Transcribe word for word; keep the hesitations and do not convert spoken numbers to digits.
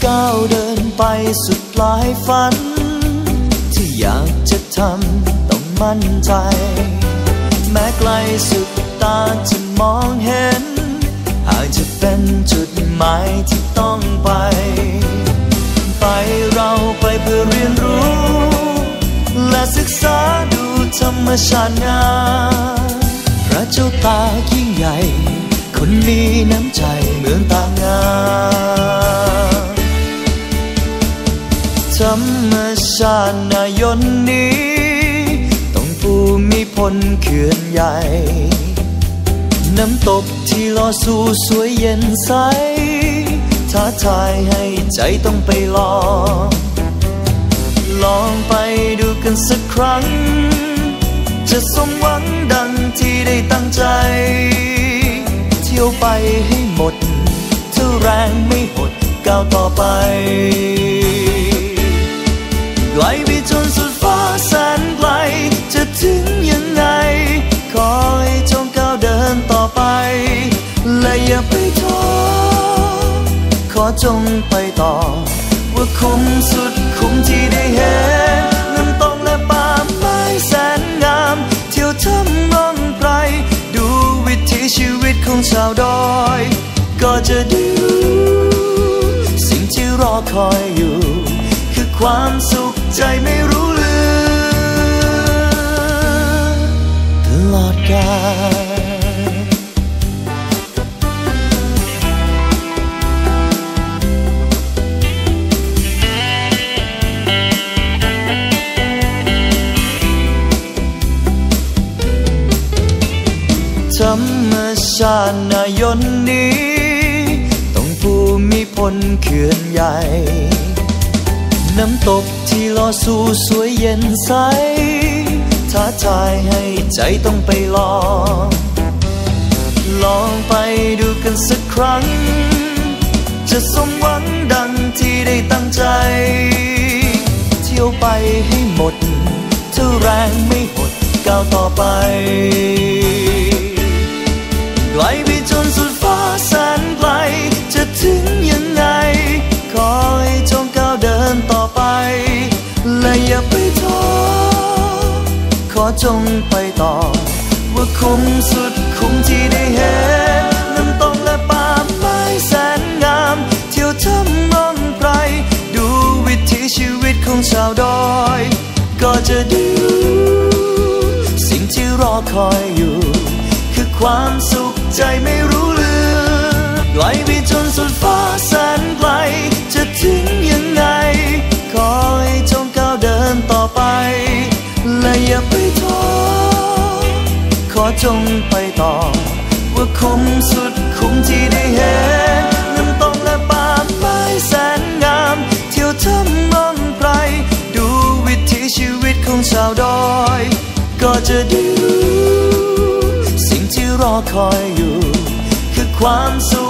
ก้าวเดินไปสุดปลายฝันที่อยากจะทำต้องมั่นใจแม้ไกลสุดตาจะมองเห็นหากจะเป็นจุดหมายที่ต้องไปไปเราไปเพื่อเรียนรู้และศึกษาดูธรรมชาติงามพระเจ้าตายิ่งใหญ่คนมีน้ำใจเหมือนตางามธรรมชาตินายนนี้ต้องภูมิพลเขื่อนใหญ่น้ำตกที่ลอสู่สวยเย็นใสท้าทายให้ใจต้องไปลองลองไปดูกันสักครั้งจะสมหวังดังที่ได้ตั้งใจเที่ยวไปให้หมดถ้าแรงไม่หดก้าวต่อไปไกลไปจนสุดฟ้าแสนไกลจะถึงยังไงขอให้จงก้าวเดินต่อไปและอย่าไปท้อขอจงไปต่อว่าคุ้มสุดคุ้มที่ได้เห็นน้ำตกและป่าไม้แสนงามเที่ยวทำร่องไพรดูวิถีชีวิตของชาวดอยก็จะดูสิ่งที่รอคอยอยู่คือความสุขใจไม่รู้ลืมตลอดกาลธรรมชาตินายนนี้ต้องภูมิพลเขื่อนใหญ่น้ำตกที่ลอสู่สวยเย็นใสท้าทายให้ใจต้องไปลองลองไปดูกันสักครั้งจะสมหวังดังที่ได้ตั้งใจเที่ยวไปให้หมดถ้าแรงไม่หดก้าวต่อไปไกลไปจนสุดฟ้าแสนไกลจะถึงยังไงขอให้จงก้าวเดินต่อไปและอย่าไปท้อขอจงไปต่อว่าคุ้มสุดคุ้มที่ได้เห็นน้ำตกและป่าไม้แสนงามเที่ยวทำร่องไพรดูวิถีชีวิตของชาวดอยก็จะดูสิ่งที่รอคอยอยู่คือความสุขใจไม่รู้ลืมไกลไปจนสุดฟ้าแสนไกลจะถึงยังไงขอให้จงก้าวเดินต่อไปและอย่าไปท้อขอจงไปต่อว่าคุ้มสุดคุ้มที่ได้เห็นน้ำตกและป่าไม้แสนงามเที่ยวทำร่องไพรดูวิถีชีวิตของชาวดอยก็จะดูรอคอยอยู่คือความสุ